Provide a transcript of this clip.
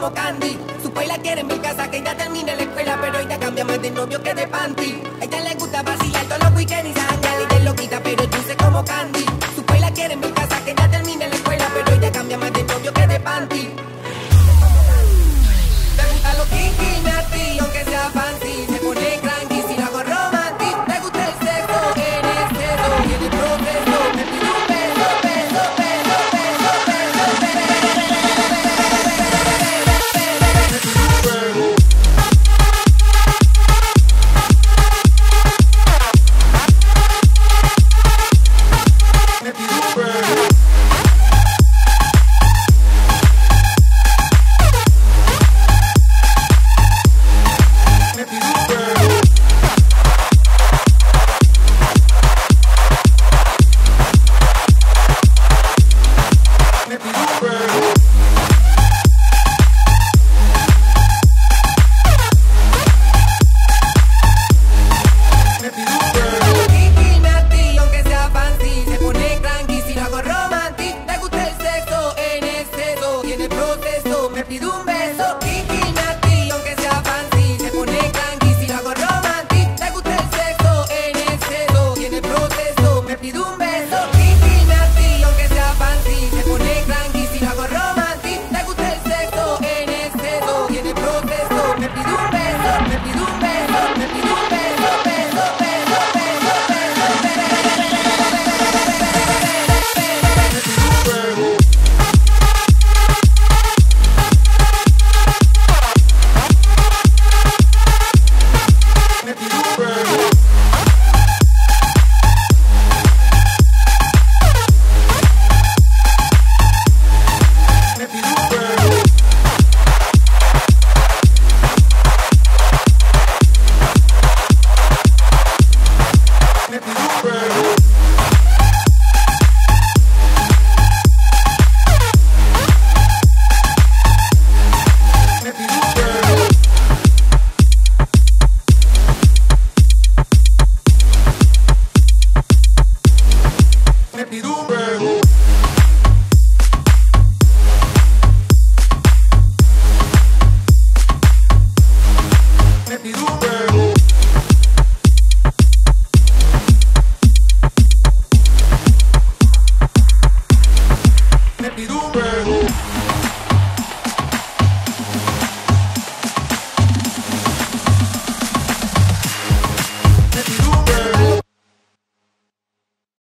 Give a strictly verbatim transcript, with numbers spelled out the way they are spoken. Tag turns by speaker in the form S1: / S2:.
S1: como Candy. Su paila quiere en mi casa, que ya termine la escuela, pero ella cambia más de novio que de panty. A ella le gusta vacilar todos los weekends y janguear, ella es loquita, pero es dulce como Candy. Su paila quiere en mi casa, que ya termine la escuela, pero ella cambia más de novio que de panty. Te gusta lo kinky, nasty, aunque sea fácil.